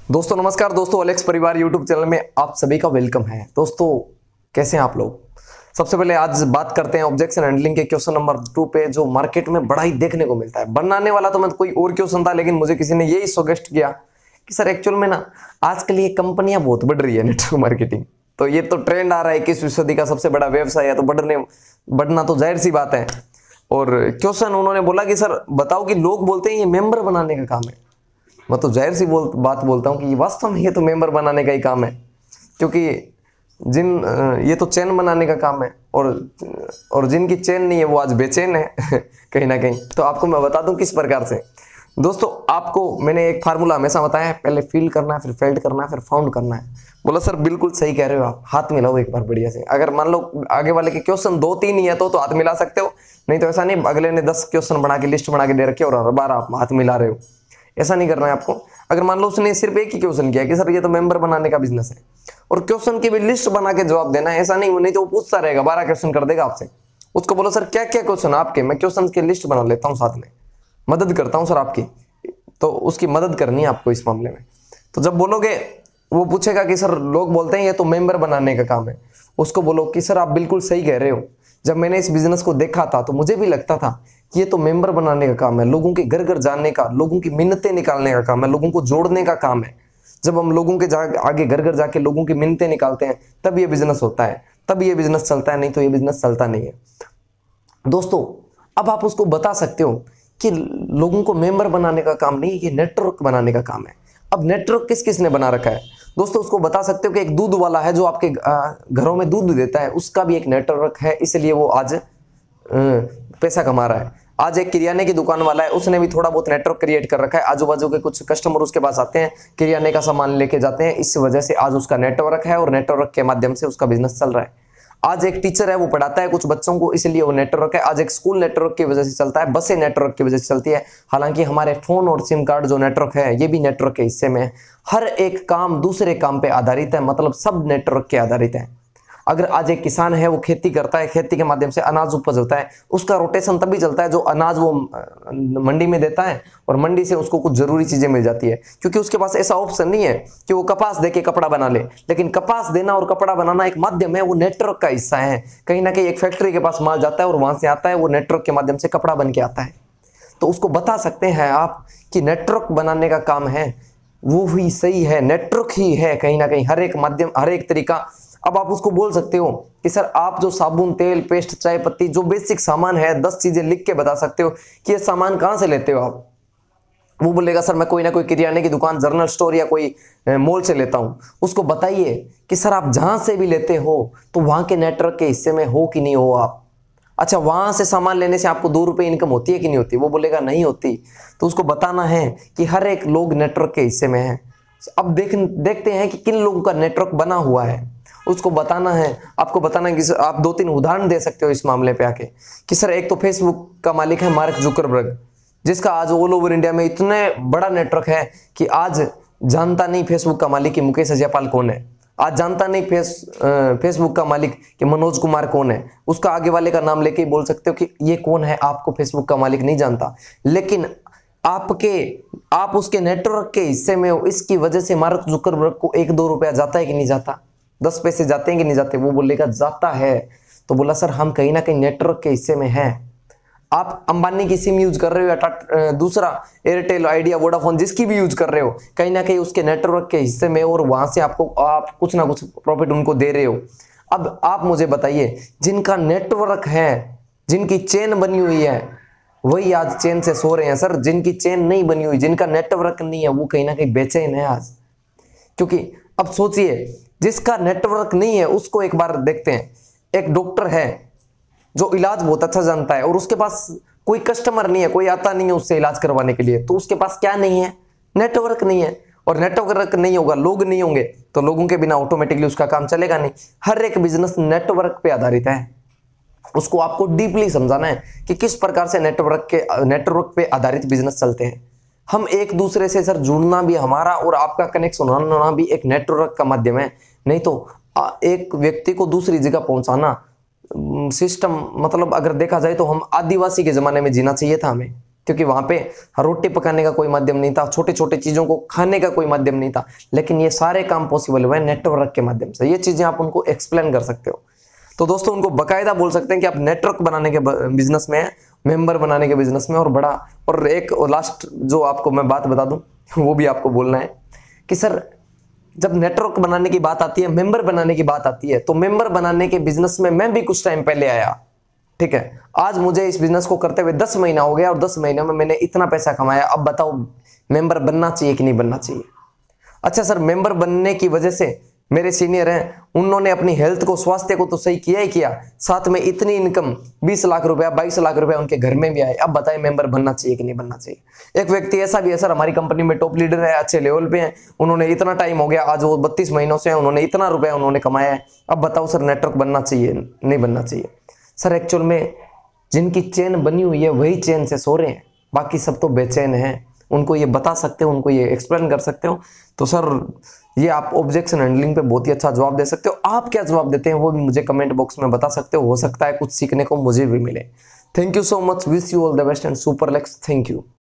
दोस्तों नमस्कार। दोस्तों अलेक्स परिवार यूट्यूब चैनल में आप सभी का वेलकम है। दोस्तों कैसे हैं आप लोग। सबसे पहले आज बात करते हैं ऑब्जेक्शन हैंडलिंग के क्वेश्चन नंबर 2 पे, जो मार्केट में बड़ा ही देखने को मिलता है। बनाने वाला तो मैं कोई और क्वेश्चन था, लेकिन मुझे किसी ने यही सजेस्ट किया कि सर एक्चुअल में ना आजकल ये कंपनियां बहुत बढ़ रही है नेटवर्क मार्केटिंग, तो ये तो ट्रेंड आ रहा है कि 21वीं सदी का सबसे बड़ा व्यवसाय है, तो बढ़ना तो जाहिर सी बात है। और क्वेश्चन उन्होंने बोला कि सर बताओ कि लोग बोलते हैं ये मेंबर बनाने का काम है। मैं तो जाहिर सी बात बोलता हूँ कि वास्तव में ये तो मेंबर बनाने का ही काम है, क्योंकि ये तो चेन बनाने का काम है, और जिनकी चेन नहीं है वो आज बेचैन है कहीं ना कहीं। तो आपको मैं बता दूं किस प्रकार से। दोस्तों आपको मैंने एक फार्मूला हमेशा बताया है, पहले फील करना है, फिर फेल्ट करना है, फिर फाउंड करना है। बोला सर बिल्कुल सही कह रहे हो आप, हाथ मिलाओ एक बार बढ़िया से। अगर मान लो आगे वाले के क्वेश्चन 2-3 ही है तो हाथ मिला सकते हो, नहीं तो ऐसा नहीं अगले ने 10 क्वेश्चन बना के लिस्ट बना के दे रखे और हर बार आप हाथ मिला रहे हो, ऐसा नहीं करना है आपको। अगर मान लो उसने सिर्फ एक ही क्वेश्चन किया कि सर ये तो मेंबर बनाने का बिजनेस है, और क्वेश्चन की भी लिस्ट बना के जवाब देना है, ऐसा नहीं तो वो पूछता रहेगा, 12 क्वेश्चन कर देगा आपसे। उसको बोलो सर क्या क्या क्वेश्चन आपके, मैं क्वेश्चन की लिस्ट बना लेता हूँ, साथ में मदद करता हूँ सर आपकी। तो उसकी मदद करनी है आपको इस मामले में। तो जब बोलोगे, वो पूछेगा कि सर लोग बोलते हैं ये तो मेंबर बनाने का काम है, उसको बोलो कि सर आप बिल्कुल सही कह रहे हो। जब मैंने इस बिजनेस को देखा था तो मुझे भी लगता था कि ये तो मेंबर बनाने का काम है, लोगों के घर घर जाने का, लोगों की मिन्नतें निकालने का काम है, लोगों को जोड़ने का काम है। जब हम लोगों के आगे घर घर जाके लोगों की मिन्नतें निकालते हैं तब ये बिजनेस होता है, तब ये बिजनेस चलता है, नहीं तो ये बिजनेस चलता नहीं है। दोस्तों अब आप उसको बता सकते हो कि लोगों को मेंबर बनाने का काम नहीं, ये नेटवर्क बनाने का काम है। अब नेटवर्क किस किस ने बना रखा है दोस्तों, उसको बता सकते हो कि एक दूध वाला है जो आपके घरों में दूध देता है, उसका भी एक नेटवर्क है, इसलिए वो आज पैसा कमा रहा है। आज एक किराने की दुकान वाला है, उसने भी थोड़ा बहुत नेटवर्क क्रिएट कर रखा है, आजू बाजू के कुछ कस्टमर उसके पास आते हैं, किराने का सामान लेके जाते हैं, इस वजह से आज उसका नेटवर्क है और नेटवर्क के माध्यम से उसका बिजनेस चल रहा है। आज एक टीचर है, वो पढ़ाता है कुछ बच्चों को, इसलिए वो नेटवर्क है। आज एक स्कूल नेटवर्क की वजह से चलता है, बसें नेटवर्क की वजह से चलती है। हालांकि हमारे फोन और सिम कार्ड जो नेटवर्क है ये भी नेटवर्क के हिस्से में है। हर एक काम दूसरे काम पे आधारित है, मतलब सब नेटवर्क के आधारित है। अगर आज एक किसान है, वो खेती करता है, खेती के माध्यम से अनाज उपज होता है, उसका रोटेशन तभी चलता है जो अनाज वो मंडी में देता है, और मंडी से उसको कुछ जरूरी चीजें मिल जाती है, क्योंकि उसके पास ऐसा ऑप्शन नहीं है कि वो कपास देके कपड़ा बना ले। लेकिन कपास देना और कपड़ा बनाना एक माध्यम है, वो नेटवर्क का हिस्सा है। कहीं ना कहीं एक फैक्ट्री के पास माल जाता है और वहां से आता है, वो नेटवर्क के माध्यम से कपड़ा बन के आता है। तो उसको बता सकते हैं आप कि नेटवर्क बनाने का काम है, वो ही सही है, नेटवर्क ही है कहीं ना कहीं, हर एक माध्यम, हर एक तरीका। अब आप उसको बोल सकते हो कि सर आप जो साबुन, तेल, पेस्ट, चाय पत्ती, जो बेसिक सामान है, 10 चीजें लिख के बता सकते हो कि ये सामान कहां से लेते हो आप। वो बोलेगा सर मैं कोई ना कोई किराने की दुकान, जनरल स्टोर या कोई मॉल से लेता हूं। उसको बताइए कि सर आप जहां से भी लेते हो तो वहां के नेटवर्क के हिस्से में हो कि नहीं हो आप। अच्छा, वहां से सामान लेने से आपको 2 रुपए इनकम होती है कि नहीं होती। वो बोलेगा नहीं होती। तो उसको बताना है कि हर एक लोग नेटवर्क के हिस्से में है। अब देखते हैं कि किन लोगों का नेटवर्क बना हुआ है, उसको बताना है। आपको बताना है कि आप 2-3 उदाहरण दे सकते हो इस मामले पे आके कि सर एक तो फेसबुक का मालिक है मार्क जुकरबर्ग, जिसका आज ऑल ओवर इंडिया में इतने बड़ा नेटवर्क है कि आज जानता नहीं फेसबुक का मालिक कि मुकेश अजयपाल कौन है, आज जानता नहीं फेसबुक का मालिक कि मनोज कुमार कौन है। उसका आगे वाले का नाम लेके बोल सकते हो कि ये कौन है, आपको फेसबुक का मालिक नहीं जानता, लेकिन आप उसके नेटवर्क के हिस्से में हो। इसकी वजह से मार्क जुकरबर्ग को 1-2 रुपया जाता है कि नहीं जाता, 10 पैसे जाते हैं कि नहीं जाते। वो बोलेगा जाता है। तो बोला सर हम कहीं ना कहीं नेटवर्क के हिस्से में हैं। आप अंबानी की सिम यूज कर रहे हो या दूसरा एयरटेल, आइडिया, वोडाफोन, जिसकी भी यूज कर रहे हो, कहीं ना कहीं उसके नेटवर्क के हिस्से में, और वहां से आप कुछ ना कुछ प्रॉफिट उनको दे रहे हो। अब आप मुझे बताइए, जिनका नेटवर्क है, जिनकी चेन बनी हुई है, वही आज चेन से सो रहे हैं सर। जिनकी चेन नहीं बनी हुई, जिनका नेटवर्क नहीं है, वो कहीं ना कहीं बेचैन है आज। क्योंकि अब सोचिए, जिसका नेटवर्क नहीं है उसको एक बार देखते हैं। एक डॉक्टर है जो इलाज बहुत अच्छा जानता है, और उसके पास कोई कस्टमर नहीं है, कोई आता नहीं है उससे इलाज करवाने के लिए, तो उसके पास क्या नहीं है, नेटवर्क नहीं है। और नेटवर्क नहीं होगा, लोग नहीं होंगे, तो लोगों के बिना ऑटोमेटिकली उसका काम चलेगा नहीं। हर एक बिजनेस नेटवर्क पे आधारित है। उसको आपको डीपली समझाना है कि किस प्रकार से नेटवर्क पे आधारित बिजनेस चलते हैं। हम एक दूसरे से सर जुड़ना भी, हमारा और आपका कनेक्शन होना भी एक नेटवर्क का माध्यम है। नहीं तो एक व्यक्ति को दूसरी जगह पहुंचाना सिस्टम, मतलब अगर देखा जाए तो हम आदिवासी के जमाने में जीना चाहिए था हमें। क्योंकि वहां पे रोटी पकाने का कोई माध्यम नहीं था, छोटे छोटे चीजों को खाने का कोई माध्यम नहीं था, लेकिन ये सारे काम पॉसिबल हुए नेटवर्क के माध्यम से। ये चीजें आप उनको एक्सप्लेन कर सकते हो। तो दोस्तों उनको बकायदा बोल सकते हैं कि आप नेटवर्क बनाने के बिजनेस में, मेंबर बनाने के बिजनेस में, और बड़ा। और एक लास्ट जो आपको मैं बात बता दूं वो भी आपको बोलना है कि सर जब नेटवर्क बनाने की बात आती है, मेंबर बनाने की बात आती है, तो मेंबर बनाने के बिजनेस में मैं भी कुछ टाइम पहले आया, ठीक है। आज मुझे इस बिजनेस को करते हुए 10 महीना हो गया और 10 महीने में मैंने इतना पैसा कमाया। अब बताओ मेंबर बनना चाहिए कि नहीं बनना चाहिए? अच्छा सर, मेंबर बनने की वजह से मेरे सीनियर हैं, उन्होंने अपनी हेल्थ को, स्वास्थ्य को तो सही किया ही किया, साथ में इतनी इनकम 20 लाख रुपया 22 लाख रुपया उनके घर में भी आए। अब बताएं मेंबर बनना चाहिए कि नहीं बनना चाहिए? एक व्यक्ति ऐसा भी है सर, हमारी कंपनी में टॉप लीडर है, अच्छे लेवल पे हैं, उन्होंने इतना टाइम हो गया, आज वो 32 महीनों से हैं, उन्होंने इतना रुपया उन्होंने कमाया है। अब बताओ सर नेटवर्क बनना चाहिए नहीं बनना चाहिए? सर एक्चुअल में जिनकी चेन बनी हुई है वही चेन से सो रहे हैं, बाकी सब तो बेचैन हैं। उनको ये बता सकते हो, उनको ये एक्सप्लेन कर सकते हो। तो सर ये आप ऑब्जेक्शन हैंडलिंग पे बहुत ही अच्छा जवाब दे सकते हो। आप क्या जवाब देते हैं वो भी मुझे कमेंट बॉक्स में बता सकते हो सकता है कुछ सीखने को मुझे भी मिले। Thank you so much, wish you all the best and super lex. Thank you.